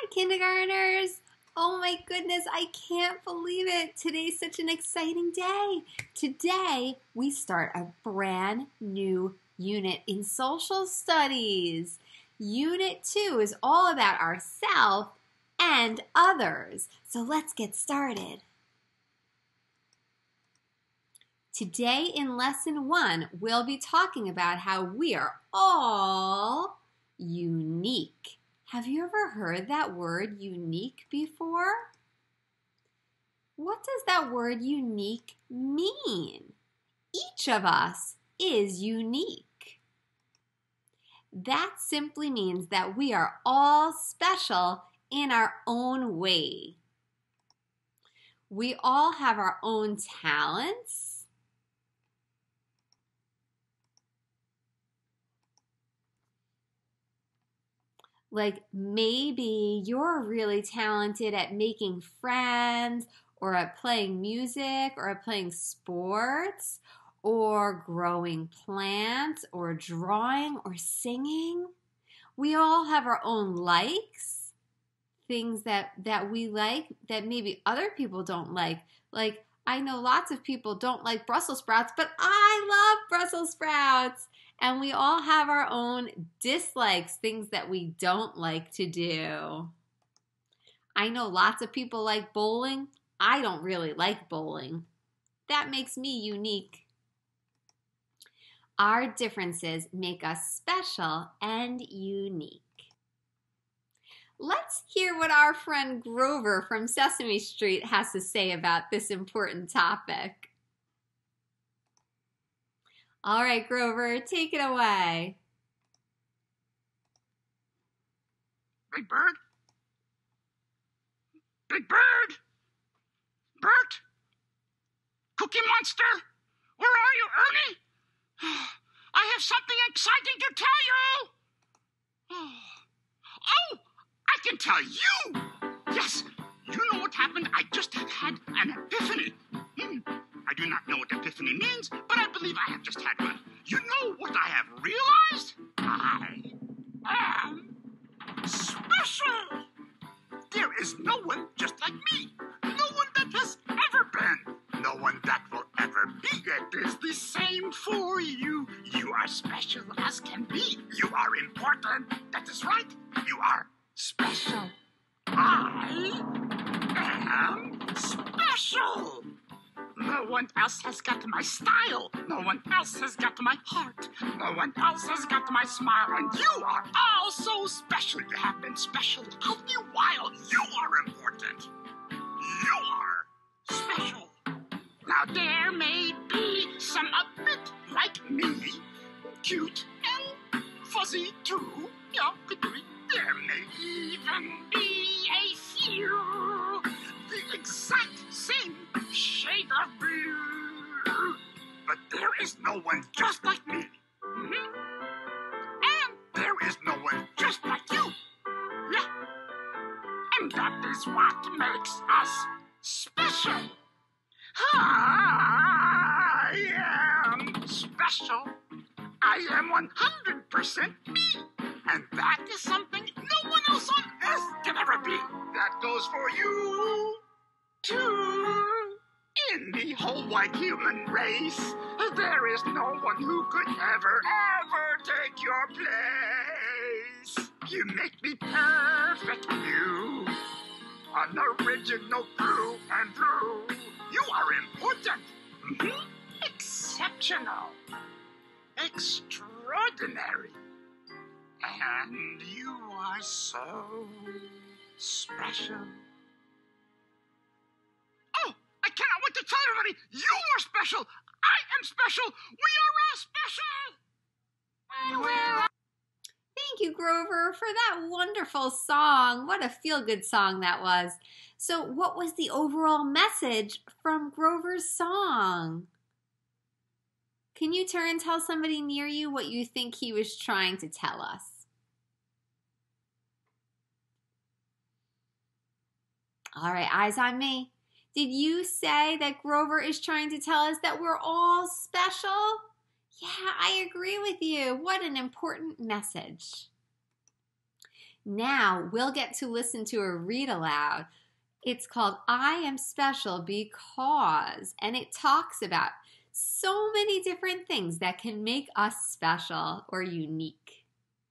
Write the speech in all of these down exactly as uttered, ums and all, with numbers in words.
Hi, kindergartners. Oh my goodness, I can't believe it. Today's such an exciting day. Today, we start a brand new unit in social studies. Unit two is all about ourselves and others. So let's get started. Today in lesson one, we'll be talking about how we are all unique. Have you ever heard that word unique before? What does that word unique mean? Each of us is unique. That simply means that we are all special in our own way. We all have our own talents. Like maybe you're really talented at making friends or at playing music or at playing sports or growing plants or drawing or singing. We all have our own likes, things that, that we like that maybe other people don't like. Like I know lots of people don't like Brussels sprouts, but I love Brussels sprouts. And we all have our own dislikes, things that we don't like to do. I know lots of people like bowling. I don't really like bowling. That makes me unique. Our differences make us special and unique. Let's hear what our friend Grover from Sesame Street has to say about this important topic. All right, Grover, take it away. Big Bird? Big Bird? Bert? Cookie Monster? Where are you, Ernie? I have something exciting to tell you. Oh, I can tell you. Yes, you know what happened? I just have had an epiphany. Hmm. I do not know what epiphany means, but I believe I have just had one. You know what I have realized? I am special. There is no one just like me. No one that has ever been. No one that will ever be. It is the same for you. You are special as can be. You are important. That is right. You are special. I am special. No one else has got my style. No one else has got my heart. No one else has got my smile. And you are all so special. You have been special all the while. You are important. You are special. Now there may be some a bit like me, cute and fuzzy too. Yeah, could be. There may even be a few the exact same shade of blue. But there is no one just like me. Mm-hmm. And there is no one just like you. Yeah. And that is what makes us special. I am special. I am one hundred percent me. And that is something no one else on earth can ever be. That goes for you, too. In the whole white human race, there is no one who could ever, ever take your place. You make me perfect, you. An original through and through. You are important. Mm-hmm. Exceptional. Extraordinary. And you are so special. Oh, I cannot wait to tell everybody you are special. I am special. We are all special. And we're all Thank you, Grover, for that wonderful song. What a feel-good song that was. So what was the overall message from Grover's song? Can you turn and tell somebody near you what you think he was trying to tell us? All right, eyes on me. Did you say that Grover is trying to tell us that we're all special? Yeah, I agree with you. What an important message. Now we'll get to listen to a read aloud. It's called I Am Special Because, and it talks about so many different things that can make us special or unique.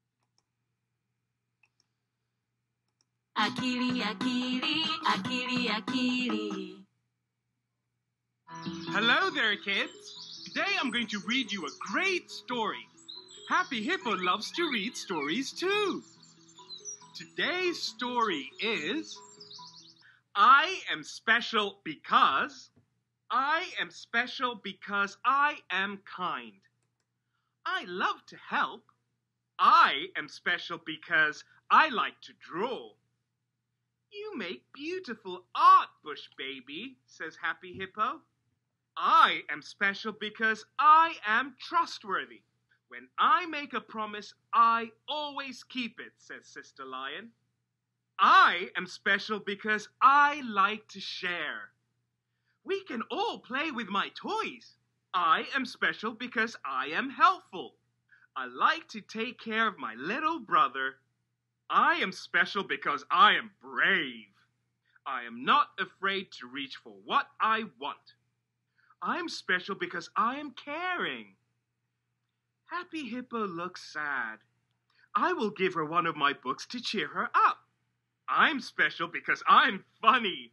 Akili, Akili, Akili, Akili. Hello there, kids. Today I'm going to read you a great story. Happy Hippo loves to read stories too. Today's story is I Am Special Because I am special because I am kind. I love to help. I am special because I like to draw. You make beautiful art, Bush Baby, says Happy Hippo. I am special because I am trustworthy. When I make a promise, I always keep it, says Sister Lion. I am special because I like to share. We can all play with my toys. I am special because I am helpful. I like to take care of my little brother. I am special because I am brave. I am not afraid to reach for what I want. I am special because I am caring. Happy Hippo looks sad. I will give her one of my books to cheer her up. I'm special because I'm funny.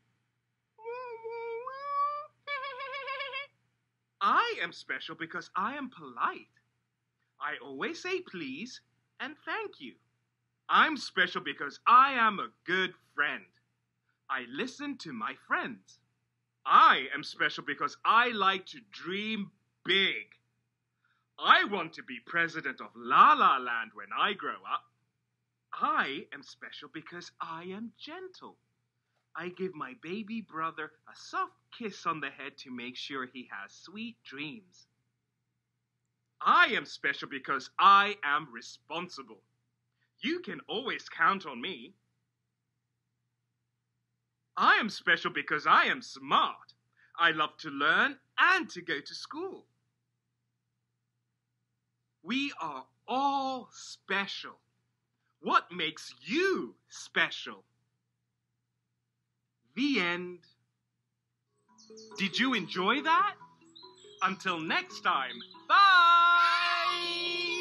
I am special because I am polite. I always say please and thank you. I'm special because I am a good friend. I listen to my friends. I am special because I like to dream big. I want to be president of La La Land when I grow up. I am special because I am gentle. I give my baby brother a soft kiss on the head to make sure he has sweet dreams. I am special because I am responsible. You can always count on me. I am special because I am smart. I love to learn and to go to school. We are all special. What makes you special? The end. Did you enjoy that? Until next time, bye!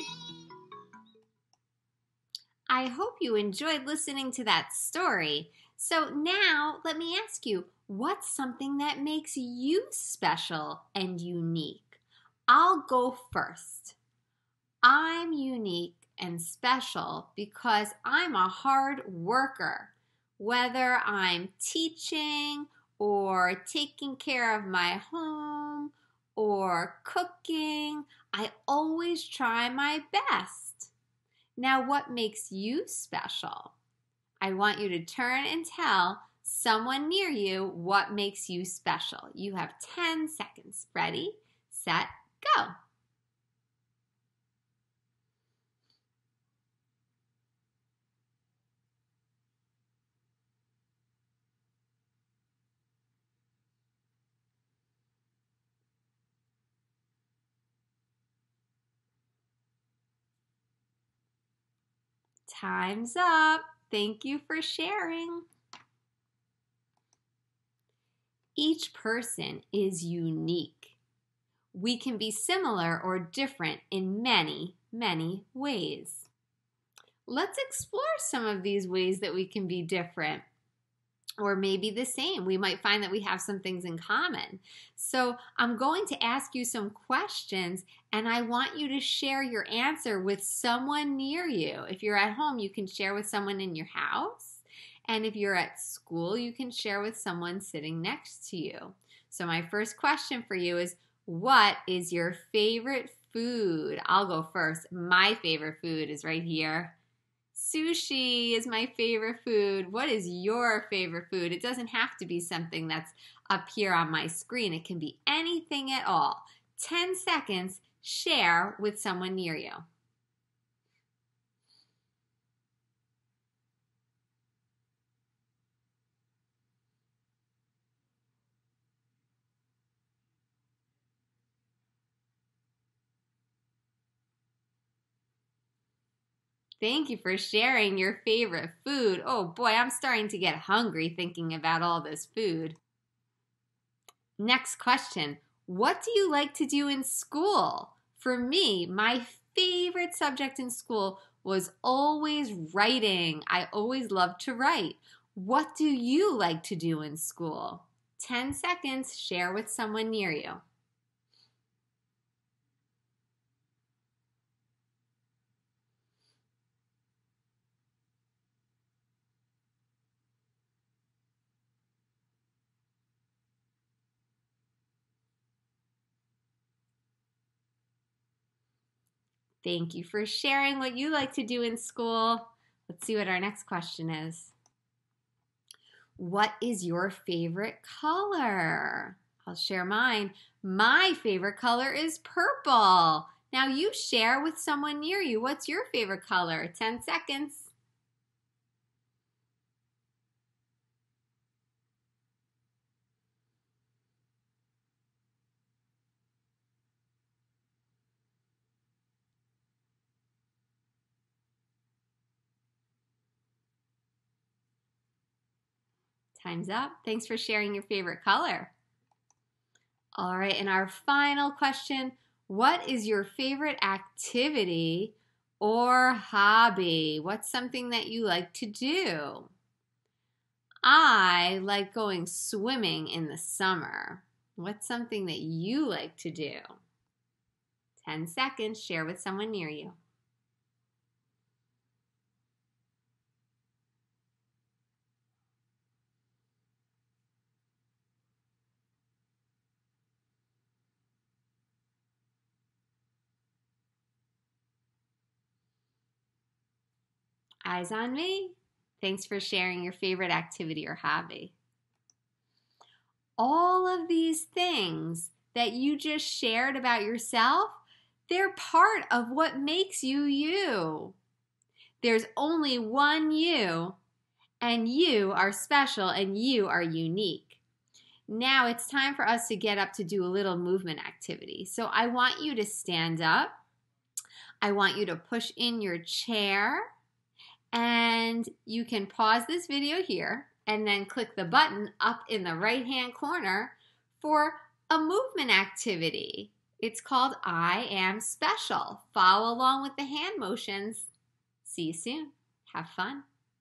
I hope you enjoyed listening to that story. So now let me ask you, what's something that makes you special and unique? I'll go first. I'm unique and special because I'm a hard worker. Whether I'm teaching or taking care of my home or cooking, I always try my best. Now, what makes you special? I want you to turn and tell someone near you what makes you special. You have ten seconds. Ready, set, go. Time's up. Thank you for sharing. Each person is unique. We can be similar or different in many, many ways. Let's explore some of these ways that we can be different. Or maybe the same. We might find that we have some things in common. So I'm going to ask you some questions and I want you to share your answer with someone near you. If you're at home, you can share with someone in your house. And if you're at school, you can share with someone sitting next to you. So my first question for you is, what is your favorite food? I'll go first. My favorite food is right here. Sushi is my favorite food. What is your favorite food? It doesn't have to be something that's up here on my screen. It can be anything at all. ten seconds, share with someone near you. Thank you for sharing your favorite food. Oh boy, I'm starting to get hungry thinking about all this food. Next question. What do you like to do in school? For me, my favorite subject in school was always writing. I always loved to write. What do you like to do in school? ten seconds, share with someone near you. Thank you for sharing what you like to do in school. Let's see what our next question is. What is your favorite color? I'll share mine. My favorite color is purple. Now you share with someone near you. What's your favorite color? ten seconds. Time's up. Thanks for sharing your favorite color. All right, and our final question, what is your favorite activity or hobby? What's something that you like to do? I like going swimming in the summer. What's something that you like to do? ten seconds, share with someone near you. Eyes on me. Thanks for sharing your favorite activity or hobby. All of these things that you just shared about yourself, they're part of what makes you you. There's only one you, and you are special and you are unique. Now it's time for us to get up to do a little movement activity. So I want you to stand up. I want you to push in your chair. And you can pause this video here and then click the button up in the right-hand corner for a movement activity. It's called I Am Special. Follow along with the hand motions. See you soon. Have fun.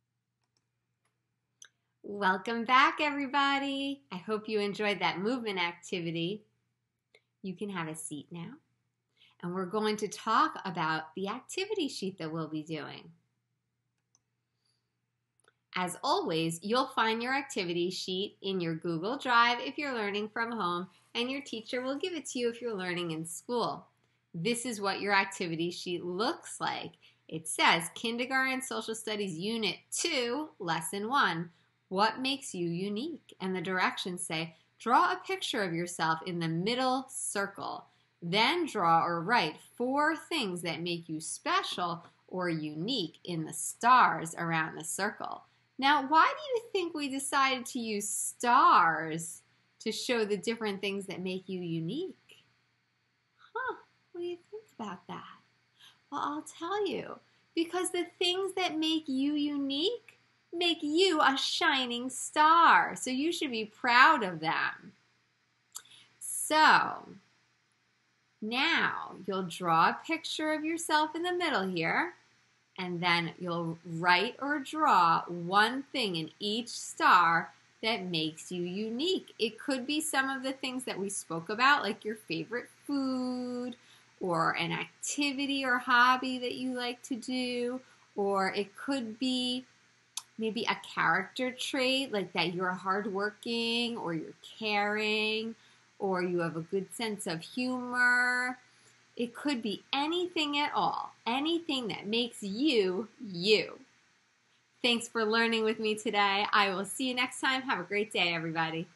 Welcome back, everybody. I hope you enjoyed that movement activity. You can have a seat now. And we're going to talk about the activity sheet that we'll be doing. As always, you'll find your activity sheet in your Google Drive if you're learning from home, and your teacher will give it to you if you're learning in school. This is what your activity sheet looks like. It says Kindergarten Social Studies Unit two, Lesson one, What Makes You Unique? And the directions say, draw a picture of yourself in the middle circle. Then draw or write four things that make you special or unique in the stars around the circle. Now, why do you think we decided to use stars to show the different things that make you unique? Huh, what do you think about that? Well, I'll tell you, because the things that make you unique make you a shining star, so you should be proud of them. So, now you'll draw a picture of yourself in the middle here. And then you'll write or draw one thing in each star that makes you unique. It could be some of the things that we spoke about, like your favorite food, or an activity or hobby that you like to do, or it could be maybe a character trait, like that you're hardworking, or you're caring, or you have a good sense of humor. It could be anything at all, anything that makes you, you. Thanks for learning with me today. I will see you next time. Have a great day, everybody.